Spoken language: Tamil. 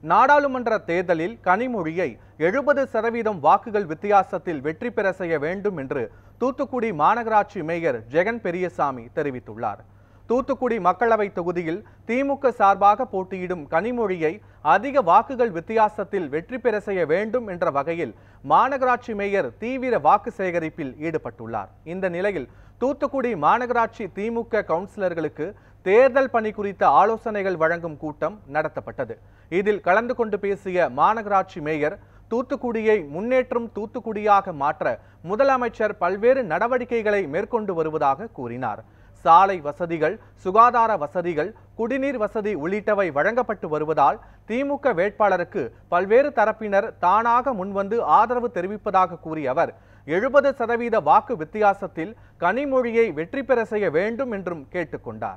நாடாளுமன்ற தேர்தலில் கனிமொழியை 70% வாக்குகள் வித்தியாசத்தில் வெற்றி பெற செய்ய வேண்டும் என்று தூத்துக்குடி மாநகராட்சி மேயர் ஜெகன் பெரியசாமி தெரிவித்துள்ளார். தூத்துக்குடி மக்களவை தொகுதியில் திமுக சார்பாக போட்டியிடும் கனிமொழியை அதிக வாக்குகள் வித்தியாசத்தில் வெற்றி பெற செய்ய வேண்டும் என்ற வகையில் மாநகராட்சி மேயர் தீவிர வாக்கு சேகரிப்பில் ஈடுபட்டுள்ளார். இந்த நிலையில் தூத்துக்குடி மாநகராட்சி திமுக கவுன்சிலர்களுக்கு தேர்தல் பணி குறித்த ஆலோசனைகள் வழங்கும் கூட்டம் நடத்தப்பட்டது. இதில் கலந்து கொண்டு பேசிய மாநகராட்சி மேயர், தூத்துக்குடியை முன்னேற்றும் தூத்துக்குடியாக மாற்ற முதலமைச்சர் பல்வேறு நடவடிக்கைகளை மேற்கொண்டு வருவதாக கூறினார். சாலை வசதிகள், சுகாதார வசதிகள், குடிநீர் வசதி உள்ளிட்டவை வழங்கப்பட்டு வருவதால் திமுக வேட்பாளருக்கு பல்வேறு தரப்பினர் தானாக முன்வந்து ஆதரவு தெரிவிப்பதாக கூறிய அவர், 70% வாக்கு வித்தியாசத்தில் கனிமொழியை வெற்றி பெற செய்ய வேண்டும் என்றும் கேட்டுக்கொண்டார்.